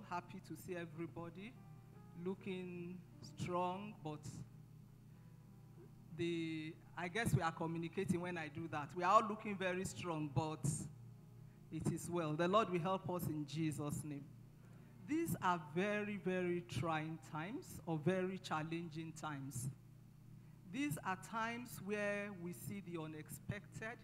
Happy to see everybody looking strong, but I guess we are communicating when I do that. We are all looking very strong, but it is well. The Lord will help us in Jesus' name. These are very, very trying times, or very challenging times. These are times where we see the unexpected,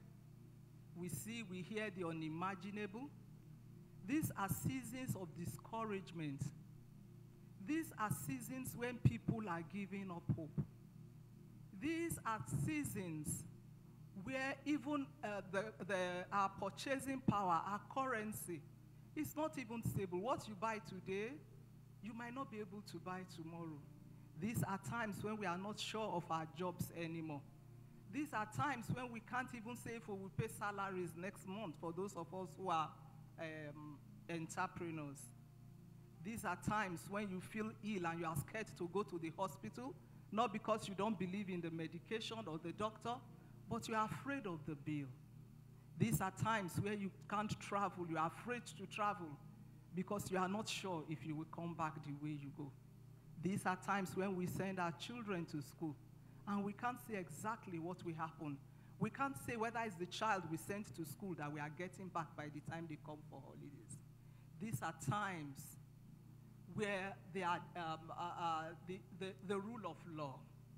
we hear the unimaginable. These are seasons of discouragement. These are seasons when people are giving up hope. These are seasons where even our purchasing power, our currency, is not even stable. What you buy today, you might not be able to buy tomorrow. These are times when we are not sure of our jobs anymore. These are times when we can't even say if we will pay salaries next month for those of us who are entrepreneurs. These are times when you feel ill and you are scared to go to the hospital, not because you don't believe in the medication or the doctor, but you are afraid of the bill. These are times where you can't travel, you are afraid to travel because you are not sure if you will come back the way you go. These are times when we send our children to school and we can't say exactly what will happen. We can't say whether it's the child we sent to school that we are getting back by the time they come for holidays. These are times where they are, the rule of law.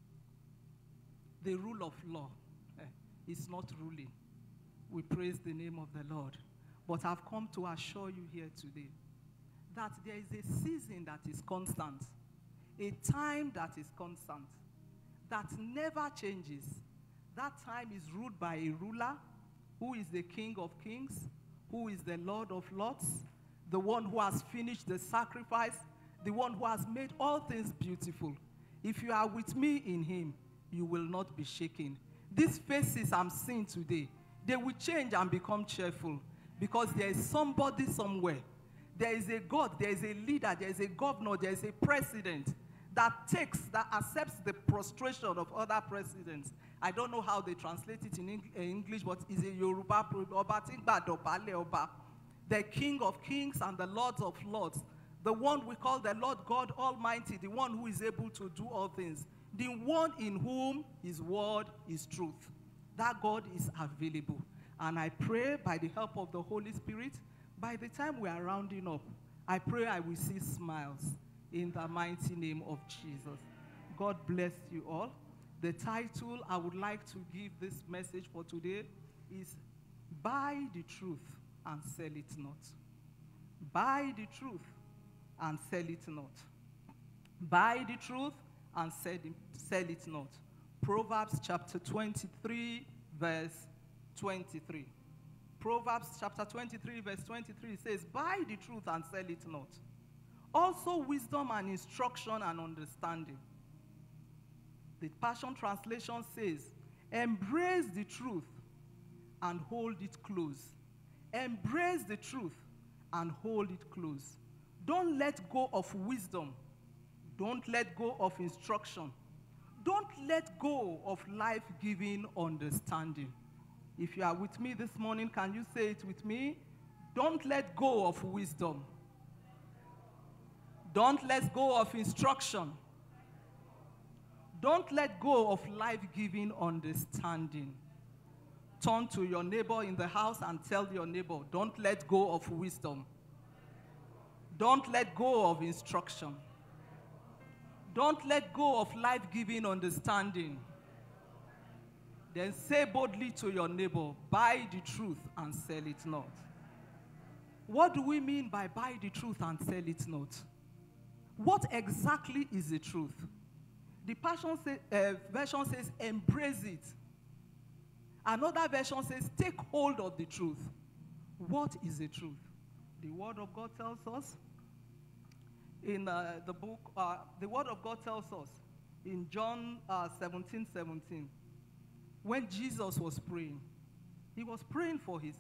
The rule of law is not ruling. We praise the name of the Lord. But I've come to assure you here today that there is a season that is constant, a time that is constant, that never changes. That time is ruled by a ruler who is the King of Kings, who is the Lord of Lords, the one who has finished the sacrifice, the one who has made all things beautiful. If you are with me in him, you will not be shaken. These faces I'm seeing today, they will change and become cheerful because there is somebody somewhere. There is a God, there is a leader, there is a governor, there is a president that accepts the prostration of other presidents. I don't know how they translate it in English, but it's a Yoruba Oba, the King of Kings and the Lord of Lords, the one we call the Lord God Almighty, the one who is able to do all things, the one in whom his word is truth. That God is available. And I pray by the help of the Holy Spirit, by the time we are rounding up, I pray I will see smiles in the mighty name of Jesus. God bless you all. The title I would like to give this message for today is Buy the Truth and Sell It Not. Buy the truth and sell it not. Buy the truth and sell it not. Proverbs chapter 23, verse 23. Proverbs chapter 23, verse 23 says, buy the truth and sell it not. Also wisdom and instruction and understanding. The Passion Translation says, embrace the truth and hold it close. Embrace the truth and hold it close. Don't let go of wisdom. Don't let go of instruction. Don't let go of life-giving understanding. If you are with me this morning, can you say it with me? Don't let go of wisdom. Don't let go of instruction. Don't let go of life-giving understanding. Turn to your neighbor in the house and tell your neighbor, don't let go of wisdom. Don't let go of instruction. Don't let go of life-giving understanding. Then say boldly to your neighbor, buy the truth and sell it not. What do we mean by buy the truth and sell it not? What exactly is the truth? The Passion version says, embrace it. Another version says, take hold of the truth. What is the truth? The Word of God tells us in the book, the Word of God tells us in John 17:17, when Jesus was praying, he was praying for his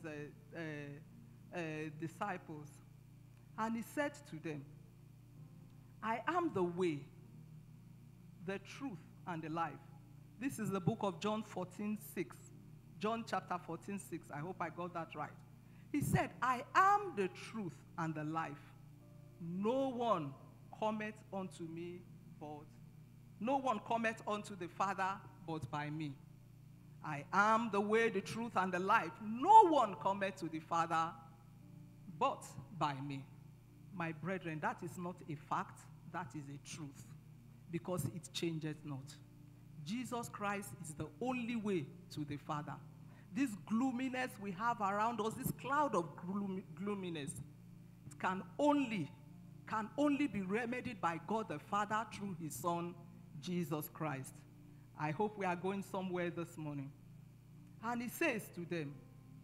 disciples, and he said to them, I am the way, the truth, and the life. This is the book of John 14:6. John chapter 14:6. I hope I got that right. He said, I am the truth and the life. No one cometh unto me but, no one cometh unto the Father but by me. I am the way, the truth, and the life. No one cometh to the Father but by me. My brethren, that is not a fact, that is a truth, because it changes not. Jesus Christ is the only way to the Father. This gloominess we have around us, this cloud of gloominess, it can only be remedied by God the Father through his Son, Jesus Christ. I hope we are going somewhere this morning. And he says to them,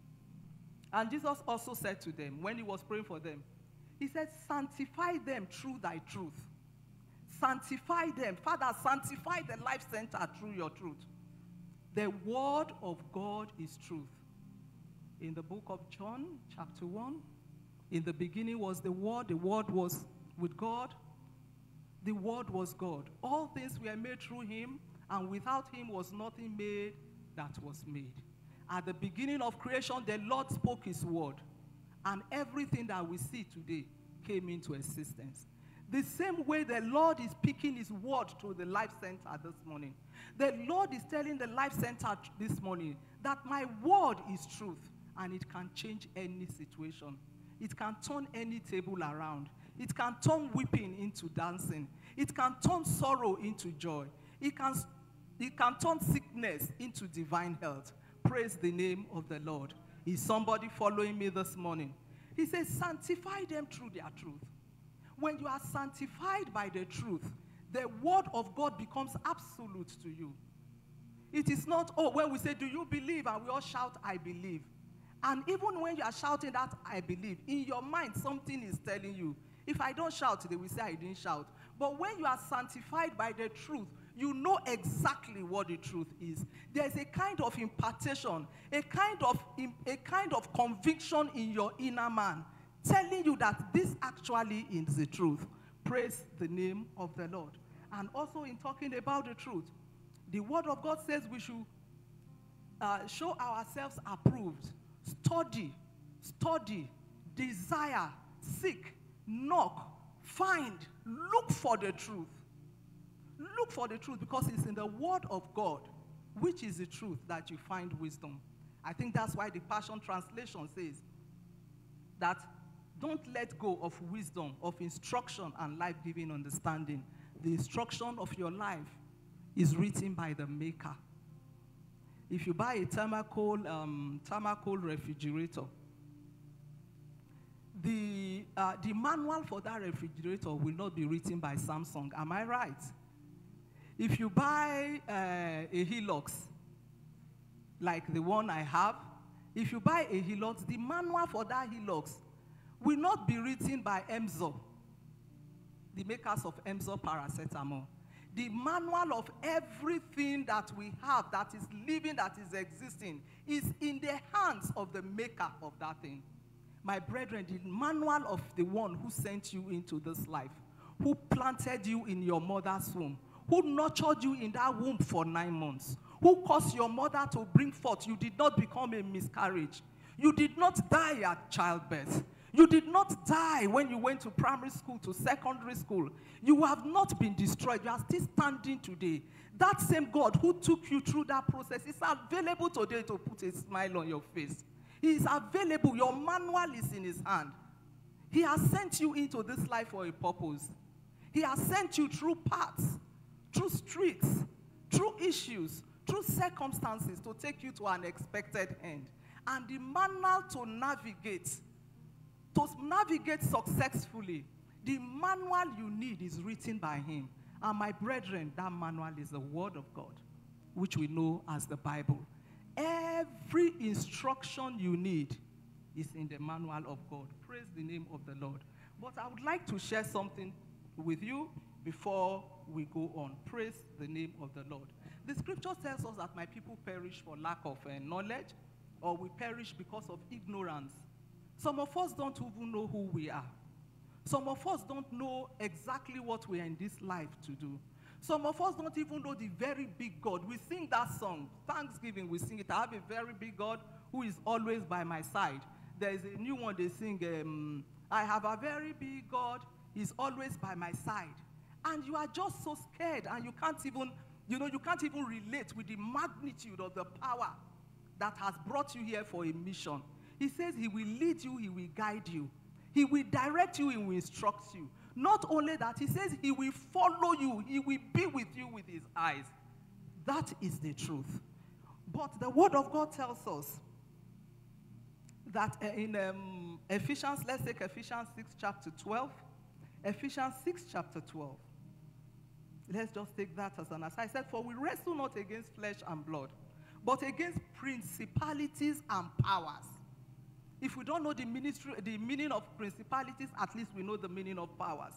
and Jesus also said to them, when he was praying for them, he said, sanctify them through thy truth. Sanctify them. Father, sanctify the life center through your truth. The word of God is truth. In the book of John, chapter 1, in the beginning was the word was with God, the word was God. All things were made through him, and without him was nothing made that was made. At the beginning of creation, the Lord spoke his word, and everything that we see today came into existence. The same way the Lord is speaking his word to the Life Center this morning. The Lord is telling the Life Center this morning that my word is truth, and it can change any situation. It can turn any table around. It can turn weeping into dancing. It can turn sorrow into joy. It can turn sickness into divine health. Praise the name of the Lord. Is somebody following me this morning? He says, sanctify them through their truth. When you are sanctified by the truth, the word of God becomes absolute to you. It is not, oh, when we say, do you believe? And we all shout, I believe. And even when you are shouting that, I believe, in your mind, something is telling you. If I don't shout, they will say I didn't shout. But when you are sanctified by the truth, you know exactly what the truth is. There's a kind of impartation, a kind of conviction in your inner man, telling you that this actually is the truth. Praise the name of the Lord. And also in talking about the truth, the word of God says we should show ourselves approved. Study, desire, seek, knock, find, look for the truth. Look for the truth, because it's in the word of God, which is the truth, that you find wisdom. I think that's why the Passion Translation says that don't let go of wisdom, of instruction and life-giving understanding. The instruction of your life is written by the Maker. If you buy a thermocool refrigerator, the manual for that refrigerator will not be written by Samsung. Am I right? If you buy a Hilux, like the one I have, if you buy a Hilux, the manual for that Hilux will not be written by Emzor, the makers of Emzor paracetamol. The manual of everything that we have, that is living, that is existing, is in the hands of the maker of that thing. My brethren, the manual of the one who sent you into this life, who planted you in your mother's womb, who nurtured you in that womb for 9 months, who caused your mother to bring forth. You did not become a miscarriage. You did not die at childbirth. You did not die when you went to primary school, to secondary school. You have not been destroyed. You are still standing today. That same God who took you through that process is available today to put a smile on your face. He is available. Your manual is in his hand. He has sent you into this life for a purpose. He has sent you through paths, through streets, through issues, through circumstances to take you to an expected end. And the manual to navigate successfully, the manual you need is written by him. And my brethren, that manual is the word of God, which we know as the Bible. Every instruction you need is in the manual of God. Praise the name of the Lord. But I would like to share something with you before we go on. Praise the name of the Lord. The scripture tells us that my people perish for lack of knowledge, or we perish because of ignorance. Some of us don't even know who we are. Some of us don't know exactly what we are in this life to do. Some of us don't even know the very big God. We sing that song, Thanksgiving, we sing it. I have a very big God who is always by my side. There is a new one they sing, I have a very big God. He's always by my side. And you are just so scared, and you can't even relate with the magnitude of the power that has brought you here for a mission. He says he will lead you, he will guide you. He will direct you, he will instruct you. Not only that, he says he will follow you, he will be with you with his eyes. That is the truth. But the word of God tells us that in Ephesians, let's take Ephesians 6 chapter 12. Ephesians 6 chapter 12. Let's just take that as an aside. I said, for we wrestle not against flesh and blood, but against principalities and powers. If we don't know the meaning of principalities, at least we know the meaning of powers.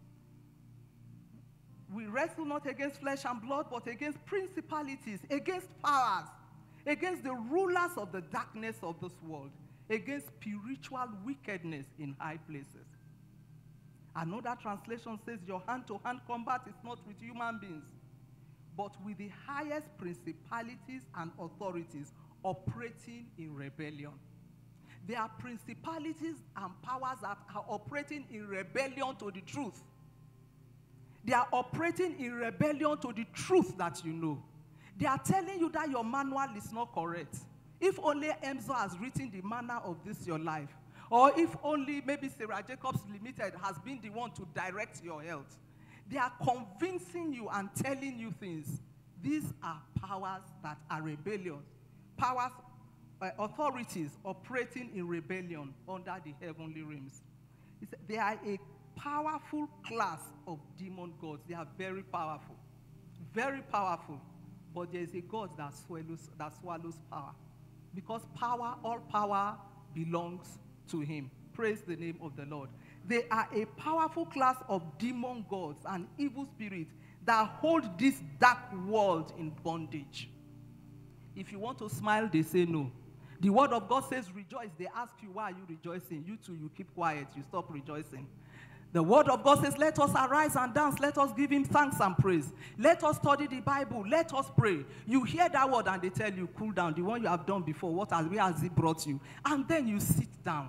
We wrestle not against flesh and blood, but against principalities, against powers, against the rulers of the darkness of this world, against spiritual wickedness in high places. Another translation says, your hand-to-hand combat is not with human beings, but with the highest principalities and authorities operating in rebellion. There are principalities and powers that are operating in rebellion to the truth. They are operating in rebellion to the truth that you know. They are telling you that your manual is not correct. If only Emzo has written the manner of this your life, or if only maybe Sarah Jacobs Limited has been the one to direct your health. They are convincing you and telling you things. These are powers that are rebellious. Powers, authorities operating in rebellion under the heavenly realms. They are a powerful class of demon gods. They are very powerful. Very powerful. But there is a God that swallows power. Because power, all power belongs to him. Praise the name of the Lord. They are a powerful class of demon gods and evil spirits that hold this dark world in bondage. If you want to smile, they say no. The word of God says rejoice. They ask you, why are you rejoicing? You too, you keep quiet. You stop rejoicing. The word of God says, let us arise and dance. Let us give him thanks and praise. Let us study the Bible. Let us pray. You hear that word and they tell you, cool down. The one you have done before, where has it brought you? And then you sit down.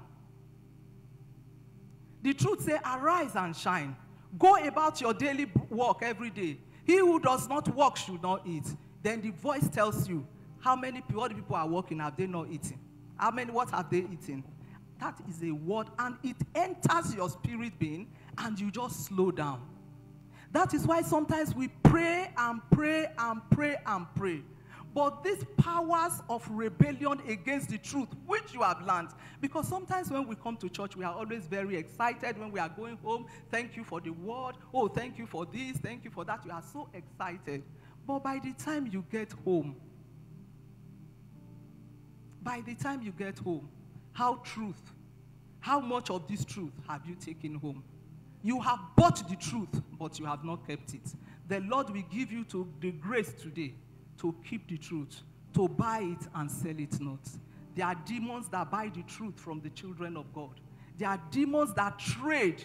The truth says, arise and shine. Go about your daily work every day. He who does not work should not eat. Then the voice tells you, what people are working, have they not eaten? What have they eaten? That is a word, and it enters your spirit being, and you just slow down. That is why sometimes we pray and pray and pray and pray. But these powers of rebellion against the truth, which you have learned, because sometimes when we come to church, we are always very excited when we are going home. Thank you for the word. Oh, thank you for this. Thank you for that. You are so excited. But by the time you get home, how much of this truth have you taken home? You have bought the truth, but you have not kept it. The Lord will give you the grace today to keep the truth, to buy it and sell it not. There are demons that buy the truth from the children of God. There are demons that trade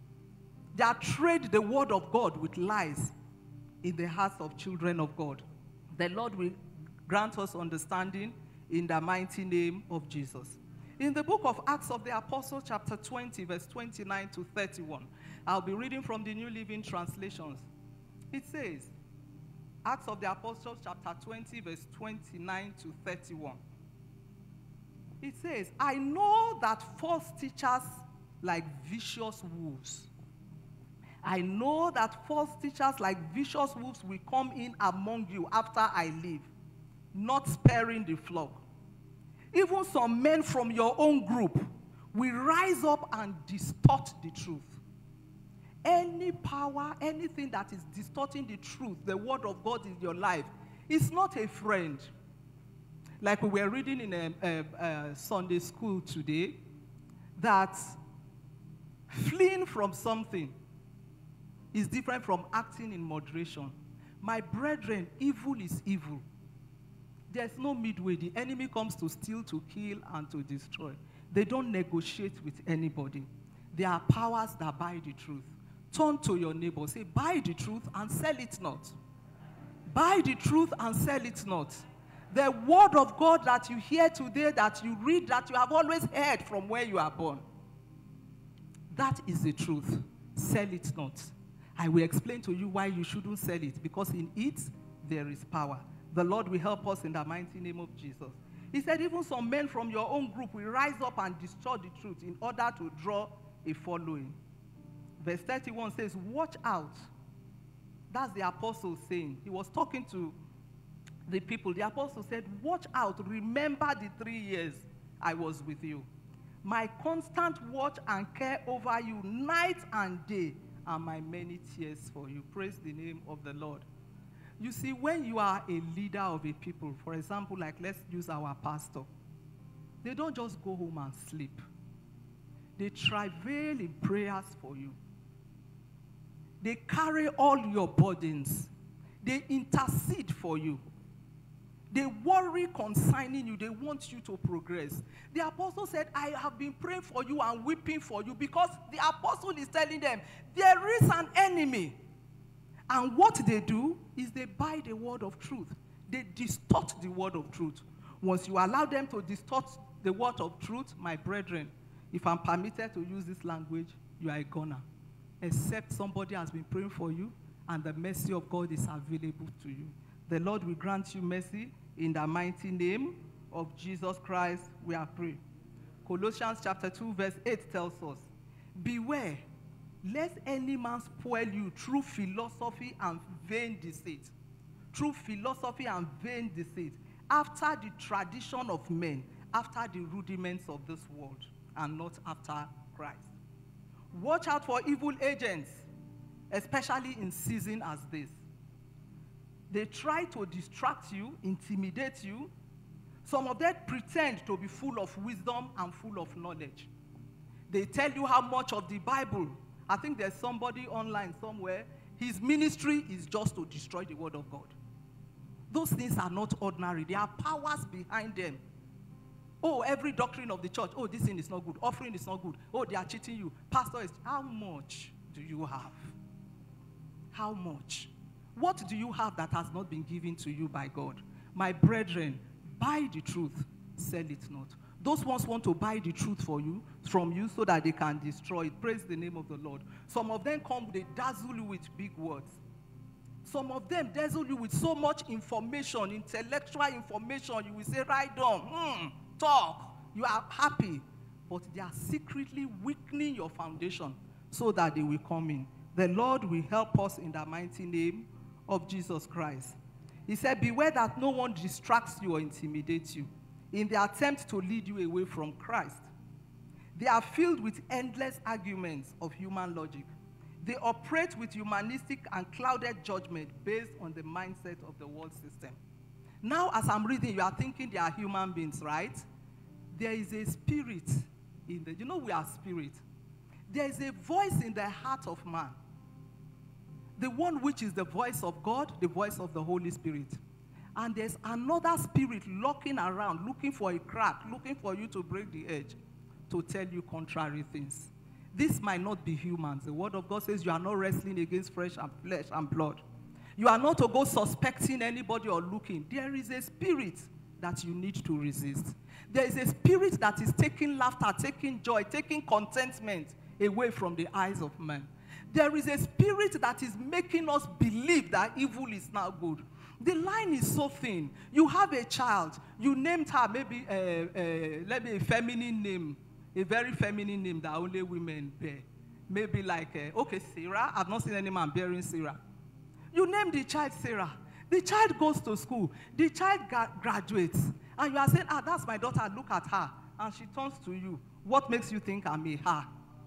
the word of God with lies in the hearts of children of God. The Lord will grant us understanding in the mighty name of Jesus. In the book of Acts of the Apostles, chapter 20, verse 29 to 31, I'll be reading from the New Living Translations. It says, Acts of the Apostles, chapter 20, verse 29 to 31. It says, I know that false teachers like vicious wolves. I know that false teachers like vicious wolves will come in among you after I leave, not sparing the flock. Even some men from your own group will rise up and distort the truth. Any power, anything that is distorting the truth, the word of God in your life, is not a friend. Like we were reading in Sunday school today, that fleeing from something is different from acting in moderation. My brethren, evil is evil. There's no midway. The enemy comes to steal, to kill, and to destroy. They don't negotiate with anybody. There are powers that buy the truth. Turn to your neighbor. Say, buy the truth and sell it not. Buy the truth and sell it not. The word of God that you hear today, that you read, that you have always heard from where you are born, that is the truth. sell it not. I will explain to you why you shouldn't sell it, because in it there is power. The Lord will help us in the mighty name of Jesus. He said, even some men from your own group will rise up and distort the truth in order to draw a following. Verse 31 says, watch out. That's the apostle saying. He was talking to the people. The apostle said, watch out. Remember the 3 years I was with you. My constant watch and care over you night and day are my many tears for you. Praise the name of the Lord. You see, when you are a leader of a people, for example, like let's use our pastor, they don't just go home and sleep. They travail in prayers for you. They carry all your burdens. They intercede for you. They worry concerning you. They want you to progress. The apostle said, I have been praying for you and weeping for you, because the apostle is telling them, there is an enemy. And what they do is they buy the word of truth. They distort the word of truth. Once you allow them to distort the word of truth, my brethren, if I'm permitted to use this language, you are a goner. Except somebody has been praying for you and the mercy of God is available to you. The Lord will grant you mercy in the mighty name of Jesus Christ, we are praying. Colossians chapter 2 verse 8 tells us, beware, lest any man spoil you through philosophy and vain deceit. Through philosophy and vain deceit, after the tradition of men, after the rudiments of this world, and not after Christ. Watch out for evil agents, especially in season as this. They try to distract you, intimidate you. Some of them pretend to be full of wisdom and full of knowledge. They tell you how much of the Bible. I think there's somebody online somewhere, his ministry is just to destroy the word of God. Those things are not ordinary. There are powers behind them. Oh, every doctrine of the church. Oh, this thing is not good. Offering is not good. Oh, they are cheating you. Pastor is, how much do you have? How much? What do you have that has not been given to you by God? My brethren, buy the truth, sell it not. Those ones want to buy the truth from you so that they can destroy it. Praise the name of the Lord. Some of them come, they dazzle you with big words. Some of them dazzle you with so much information, intellectual information. You will say, right on, talk. You are happy. But they are secretly weakening your foundation so that they will come in. The Lord will help us in the mighty name of Jesus Christ. He said, beware that no one distracts you or intimidates you in the attempt to lead you away from Christ. They are filled with endless arguments of human logic. They operate with humanistic and clouded judgment based on the mindset of the world system. Now, as I'm reading, you are thinking they are human beings, right? There is a spirit in the, we are spirit. There is a voice in the heart of man. The one which is the voice of God, the voice of the Holy Spirit. And there's another spirit lurking around, looking for a crack, looking for you to break the edge, to tell you contrary things. This might not be humans. The word of God says you are not wrestling against flesh and blood. You are not to go suspecting anybody or looking. There is a spirit that you need to resist. There is a spirit that is taking laughter, taking joy, taking contentment away from the eyes of men. There is a spirit that is making us believe that evil is now good. The line is so thin. You have a child. You named her maybe a feminine name, a very feminine name that only women bear. Maybe like, Sarah. I've not seen any man bearing Sarah. You name the child Sarah. The child goes to school. The child graduates. And you are saying, that's my daughter. Look at her. And she turns to you. What makes you think I'm a her?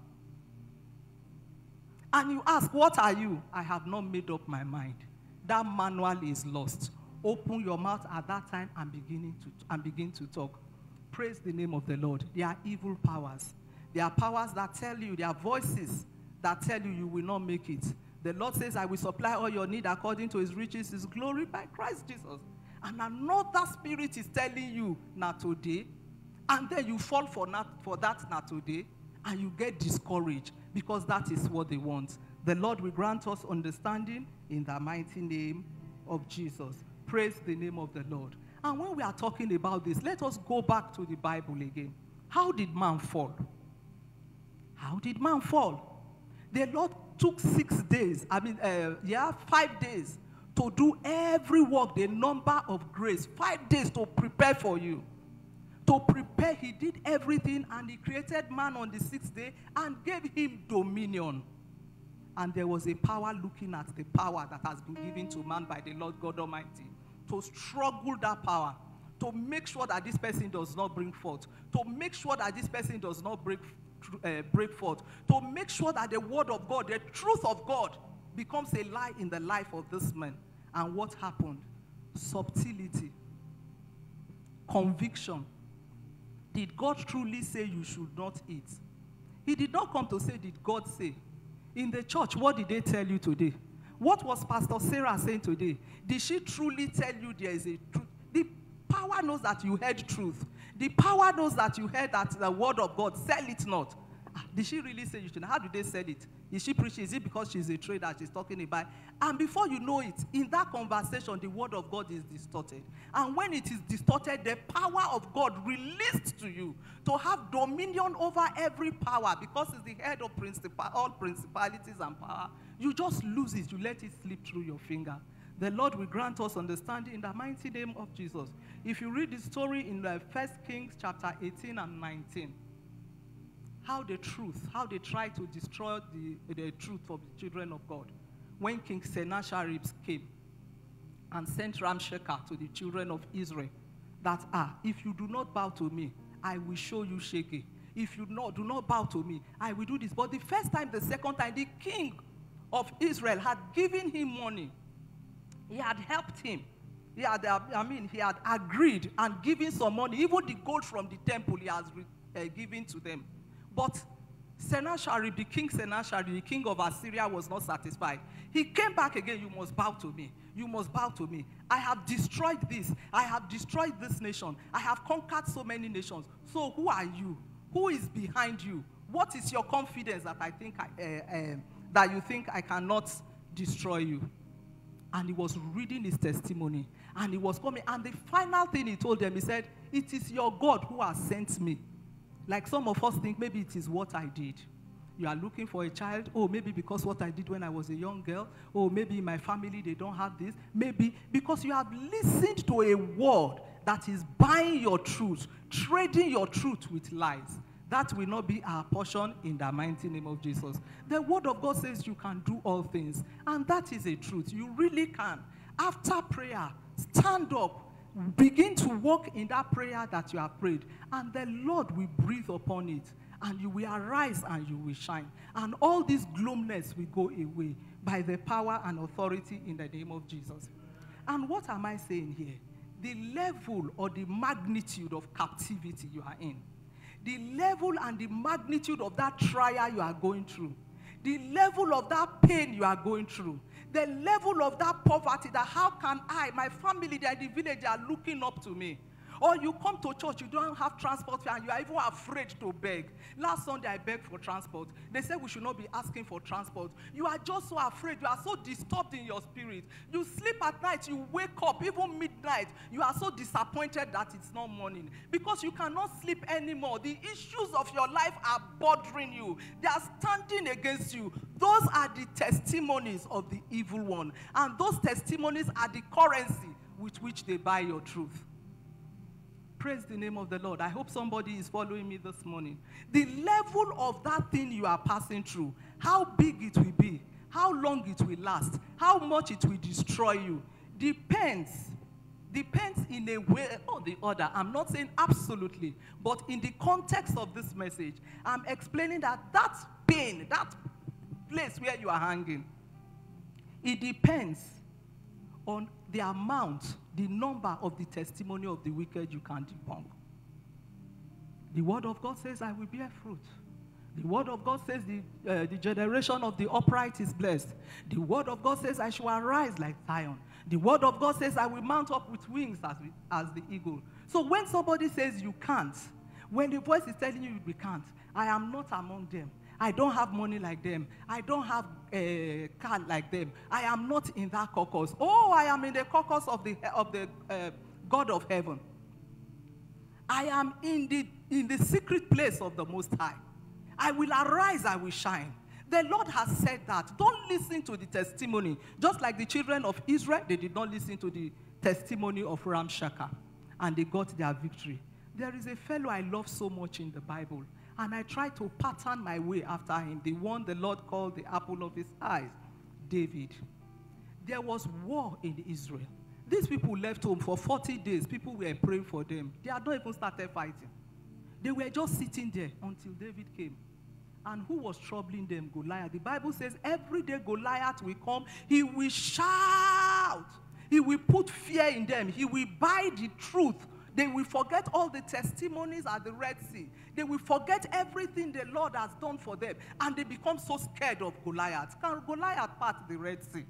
And you ask, what are you? I have not made up my mind. That manual is lost. Open your mouth at that time and begin to talk. Praise the name of the Lord. They are evil powers. They are powers that tell you, they are voices that tell you you will not make it. The Lord says, I will supply all your need according to his riches, his glory by Christ Jesus. And another spirit is telling you, not today. And then you fall for that not today. And you get discouraged because that is what they want. The Lord will grant us understanding in the mighty name of Jesus. Praise the name of the Lord. And when we are talking about this, let us go back to the Bible again. How did man fall? How did man fall? The Lord took 6 days, 5 days to do every work, the number of grace, 5 days to prepare for you. To prepare, he did everything, and he created man on the 6th day and gave him dominion. And there was a power looking at the power that has been given to man by the Lord God Almighty to struggle that power, to make sure that this person does not bring forth, to make sure that this person does not break forth, to make sure that the word of God, the truth of God, becomes a lie in the life of this man. And what happened? Subtlety, conviction. Did God truly say you should not eat? He did not come to say, did God say? In the church, what did they tell you today? What was Pastor Sarah saying today? Did she truly tell you there is a truth? The power knows that you heard truth. The power knows that you heard that the word of God, sell it not. Did she really say you should? How do they sell it? Is she preaching? Is it because she's a trader she's talking about? And before you know it, in that conversation, the word of God is distorted. And when it is distorted, the power of God released to you to have dominion over every power, because it's the head of all principalities and power. You just lose it. You let it slip through your finger. The Lord will grant us understanding in the mighty name of Jesus. If you read the story in 1 Kings chapter 18 and 19, how they try to destroy the truth of the children of God. When King Sennacherib came and sent Ramshakeh to the children of Israel, that, if you do not bow to me, I will show you Sheke. If you do not bow to me, I will do this. But the first time, the second time, the king of Israel had given him money. He had helped him. He had agreed and given some money. Even the gold from the temple he has given to them. But Sennacherib, the king Sennacherib, the king of Assyria, was not satisfied. He came back again. You must bow to me. You must bow to me. I have destroyed this. I have destroyed this nation. I have conquered so many nations. So who are you? Who is behind you? What is your confidence that that you think I cannot destroy you? And he was reading his testimony. And he was coming. And the final thing he told them, he said, it is your God who has sent me. Like some of us think maybe it is what I did. You are looking for a child. Oh, maybe because what I did when I was a young girl. Oh, maybe in my family they don't have this. Maybe because you have listened to a word that is buying your truth, trading your truth with lies. That will not be our portion in the mighty name of Jesus. The word of God says you can do all things. And that is a truth. You really can. After prayer, stand up. Begin to walk in that prayer that you have prayed, and the Lord will breathe upon it, and you will arise and you will shine. And all this gloominess will go away by the power and authority in the name of Jesus. And what am I saying here? The level or the magnitude of captivity you are in, the level and the magnitude of that trial you are going through, the level of that pain you are going through, the level of that poverty, that how can I, my family, they are in the village, they are looking up to me. Or you come to church, you don't have transport fare, and you are even afraid to beg. Last Sunday, I begged for transport. They said we should not be asking for transport. You are just so afraid. You are so disturbed in your spirit. You sleep at night, you wake up, even midnight. You are so disappointed that it's not morning. Because you cannot sleep anymore. The issues of your life are bothering you. They are standing against you. Those are the testimonies of the evil one. And those testimonies are the currency with which they buy your truth. Praise the name of the Lord. I hope somebody is following me this morning. The level of that thing you are passing through, how big it will be, how long it will last, how much it will destroy you, depends in a way or the other. I'm not saying absolutely, but in the context of this message, I'm explaining that pain, that place where you are hanging, it depends on the amount, the number of the testimony of the wicked you can debunk. The word of God says, I will bear fruit. The word of God says, the generation of the upright is blessed. The word of God says, I shall arise like Zion. The word of God says, I will mount up with wings as the eagle. So when somebody says you can't, when the voice is telling you you can't, I am not among them. I don't have money like them. I don't have a car like them. I am not in that caucus. Oh, I am in the caucus of the God of heaven. I am in the secret place of the Most High. I will arise, I will shine. The Lord has said that. Don't listen to the testimony. Just like the children of Israel, they did not listen to the testimony of Ramshakeh, and they got their victory. There is a fellow I love so much in the Bible, and I try to pattern my way after him, the one the Lord called the apple of his eyes, David. There was war in Israel. These people left home for 40 days. People were praying for them. They had not even started fighting. They were just sitting there until David came. And who was troubling them? Goliath. The Bible says every day Goliath will come. He will shout. He will put fear in them. He will buy the truth. They will forget all the testimonies at the Red Sea. They will forget everything the Lord has done for them. And they become so scared of Goliath. Can Goliath part the Red Sea?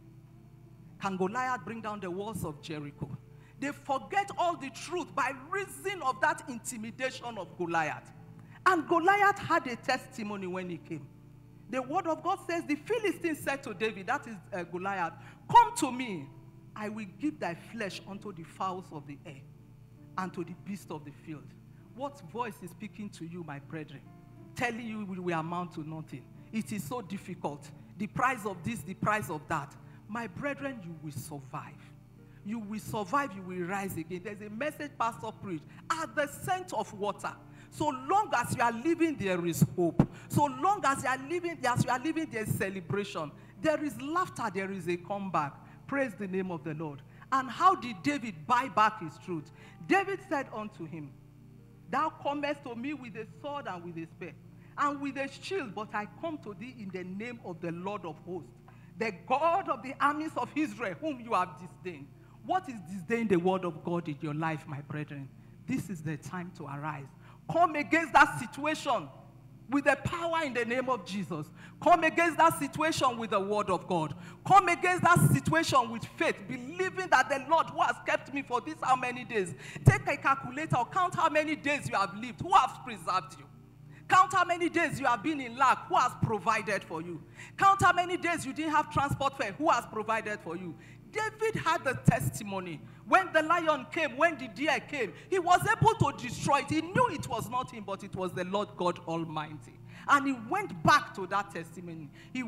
Can Goliath bring down the walls of Jericho? They forget all the truth by reason of that intimidation of Goliath. And Goliath had a testimony when he came. The word of God says, the Philistine said to David, that is Goliath, come to me, I will give thy flesh unto the fowls of the air and to the beasts of the field. What voice is speaking to you, my brethren? Telling you we will amount to nothing. It is so difficult. The price of this, the price of that. My brethren, you will survive. You will survive, you will rise again. There's a message Pastor preached. At the scent of water. So long as you are living, there is hope. So long as you are living, there is celebration. There is laughter, there is a comeback. Praise the name of the Lord. And how did David buy back his truth? David said unto him, thou comest to me with a sword and with a spear, and with a shield, but I come to thee in the name of the Lord of hosts, the God of the armies of Israel, whom you have disdained. What is disdain the word of God in your life, my brethren? This is the time to arise. Come against that situation with the power in the name of Jesus. Come against that situation with the word of God. Come against that situation with faith, believing that the Lord who has kept me for this how many days. Take a calculator, count how many days you have lived, who has preserved you. Count how many days you have been in lack, who has provided for you. Count how many days you didn't have transport fare, who has provided for you. David had the testimony. When the lion came, when the deer came, he was able to destroy it. He knew it was not him, but it was the Lord God Almighty. And he went back to that testimony. He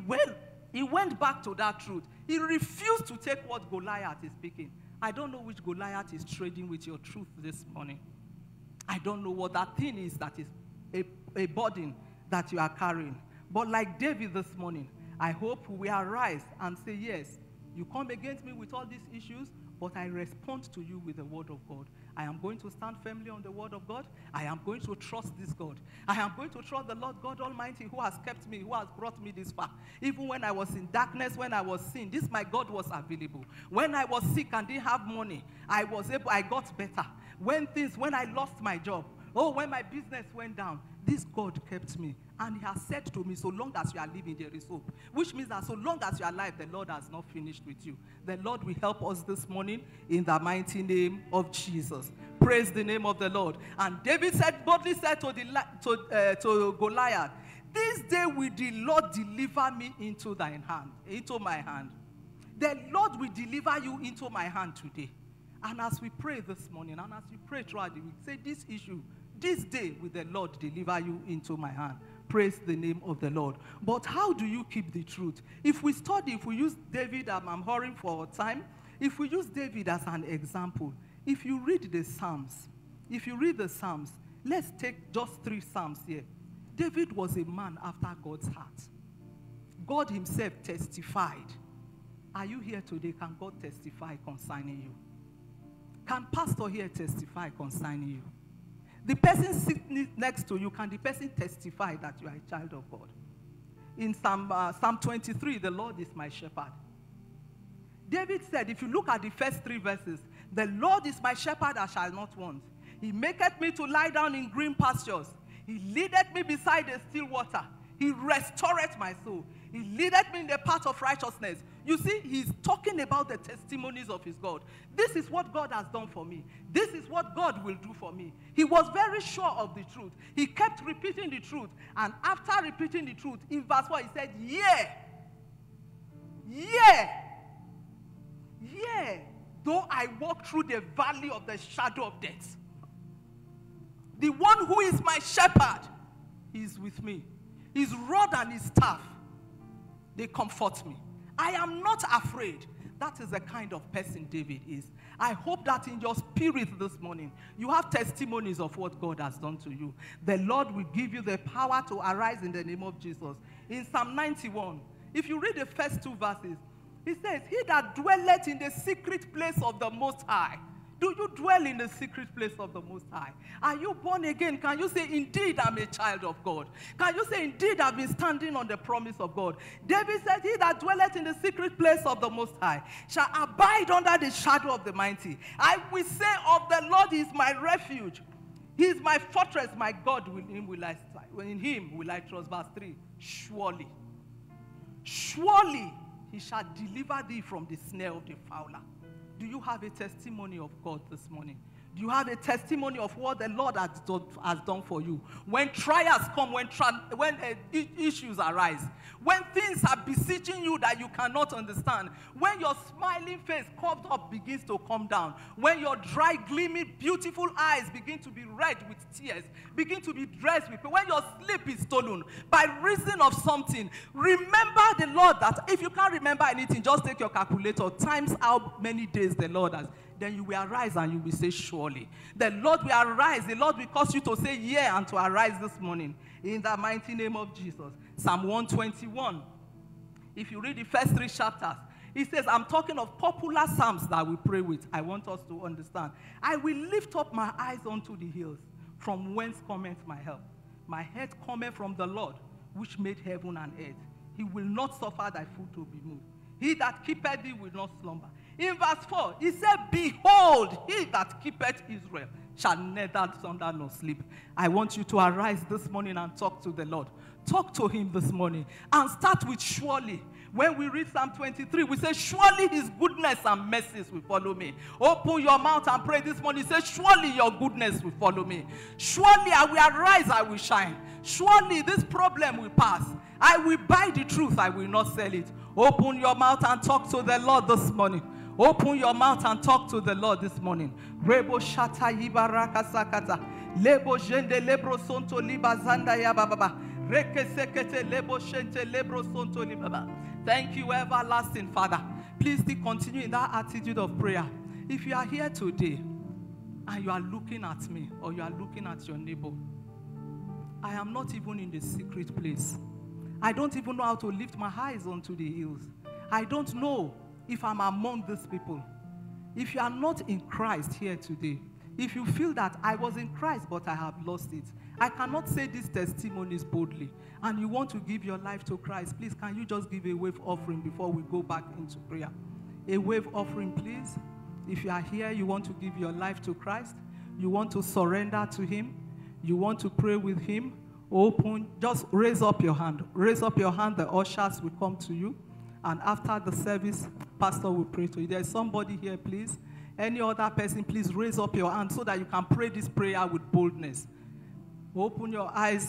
went back to that truth. He refused to take what Goliath is speaking. I don't know which Goliath is trading with your truth this morning. I don't know what that thing is that is a burden that you are carrying. But like David this morning, I hope we arise and say, yes, you come against me with all these issues, but I respond to you with the word of God. I am going to stand firmly on the word of God. I am going to trust this God. I am going to trust the Lord God Almighty who has kept me, who has brought me this far. Even when I was in darkness, when I was sin, this my God was available. When I was sick and didn't have money, I got better. When I lost my job, when my business went down, this God kept me. And he has said to me, so long as you are living, there is hope. Which means that so long as you are alive, the Lord has not finished with you. The Lord will help us this morning in the mighty name of Jesus. Praise the name of the Lord. And David boldly said to Goliath, this day will the Lord deliver me into my hand. The Lord will deliver you into my hand today. And as we pray this morning, and as we pray throughout the week, say this issue, this day will the Lord deliver you into my hand. Praise the name of the Lord. But how do you keep the truth? If we use David, I'm hurrying for time. If we use David as an example, if you read the Psalms, let's take just 3 Psalms here. David was a man after God's heart. God himself testified. Are you here today? Can God testify concerning you? Can pastor here testify concerning you? The person sitting next to you, can the person testify that you are a child of God? In Psalm 23, the Lord is my shepherd. David said, if you look at the first 3 verses, the Lord is my shepherd, I shall not want. He maketh me to lie down in green pastures. He leadeth me beside the still water. He restoreth my soul. He leadeth me in the path of righteousness. You see, he's talking about the testimonies of his God. This is what God has done for me. This is what God will do for me. He was very sure of the truth. He kept repeating the truth. And after repeating the truth, in verse 4, he said, though I walk through the valley of the shadow of death, the one who is my shepherd is with me. His rod and his staff, They comfort me. I am not afraid. That is the kind of person David is. I hope that in your spirit this morning, you have testimonies of what God has done to you. The Lord will give you the power to arise in the name of Jesus. In Psalm 91, if you read the first 2 verses, he says, he that dwelleth in the secret place of the Most High. Do you dwell in the secret place of the Most High? Are you born again? Can you say, indeed, I'm a child of God? Can you say, indeed, I've been standing on the promise of God? David said, he that dwelleth in the secret place of the Most High shall abide under the shadow of the mighty. I will say of the Lord, he is my refuge. He is my fortress, my God, in him will I trust. Verse 3, surely he shall deliver thee from the snare of the fowler. Do you have a testimony of God this morning? Do you have a testimony of what the Lord has done for you? When trials come, when issues arise, when things are beseeching you that you cannot understand, when your smiling face curved up begins to come down, when your dry, gleaming, beautiful eyes begin to be red with tears, begin to be dressed with, when your sleep is stolen by reason of something, remember the Lord that if you can't remember anything, just take your calculator, times how many days the Lord has. Then you will arise and you will say, surely. The Lord will arise. The Lord will cause you to say, yeah, and to arise this morning. In the mighty name of Jesus. Psalm 121. If you read the first 3 chapters, it says, I'm talking of popular psalms that we pray with. I want us to understand. I will lift up my eyes unto the hills, from whence cometh my help. My help cometh from the Lord, which made heaven and earth. He will not suffer thy foot to be moved. He that keepeth thee will not slumber. In verse 4, he said, behold, he that keepeth Israel shall neither slumber nor sleep. I want you to arise this morning and talk to the Lord. Talk to him this morning. And start with surely. When we read Psalm 23, we say, surely his goodness and mercies will follow me. Open your mouth and pray this morning. Say, surely your goodness will follow me. Surely I will arise, I will shine. Surely this problem will pass. I will buy the truth, I will not sell it. Open your mouth and talk to the Lord this morning. Open your mouth and talk to the Lord this morning. Rebo shata yibaraka sakata. Lebo jende lebro sonto liba zanda ya baba. Reke sekete lebo shente lebro sonto liba. Thank you, everlasting Father. Please still continue in that attitude of prayer. If you are here today and you are looking at me or you are looking at your neighbor, I am not even in the secret place. I don't even know how to lift my eyes onto the hills. I don't know if I'm among these people. If you are not in Christ here today, if you feel that I was in Christ but I have lost it, I cannot say these testimonies boldly, and you want to give your life to Christ, please can you just give a wave offering before we go back into prayer? A wave offering, please. If you are here, you want to give your life to Christ, you want to surrender to him, you want to pray with him, open, just raise up your hand. Raise up your hand, the ushers will come to you. And after the service, pastor will pray to you. There's somebody here, please. Any other person, please raise up your hand so that you can pray this prayer with boldness. Open your eyes,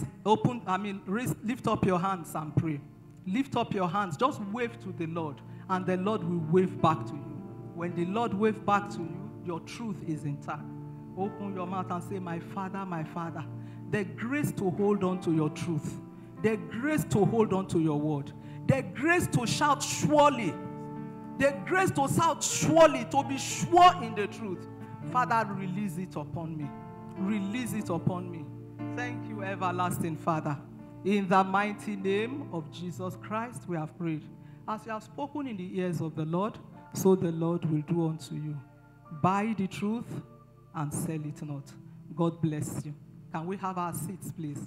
lift up your hands and pray. Lift up your hands, just wave to the Lord, and the Lord will wave back to you. When the Lord waves back to you, your truth is intact. Open your mouth and say, my Father, the grace to hold on to your truth, the grace to hold on to your word, the grace to shout surely, the grace to shout surely, to be sure in the truth. Father, release it upon me. Release it upon me. Thank you, everlasting Father. In the mighty name of Jesus Christ, we have prayed. As you have spoken in the ears of the Lord, so the Lord will do unto you. Buy the truth and sell it not. God bless you. Can we have our seats, please?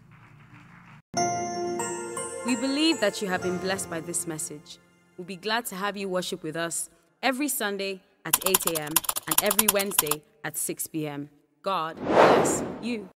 We believe that you have been blessed by this message. We'll be glad to have you worship with us every Sunday at 8 a.m. and every Wednesday at 6 p.m. God bless you.